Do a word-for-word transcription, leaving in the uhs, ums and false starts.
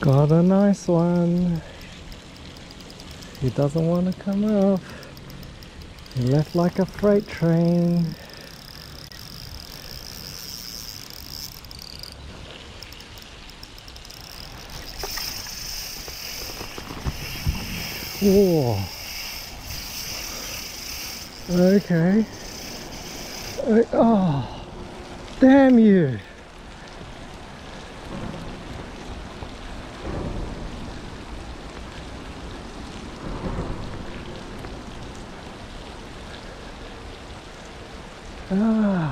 Got a nice one. He doesn't want to come up. He left like a freight train. Whoa. Okay. Uh, Oh, damn you. Ah.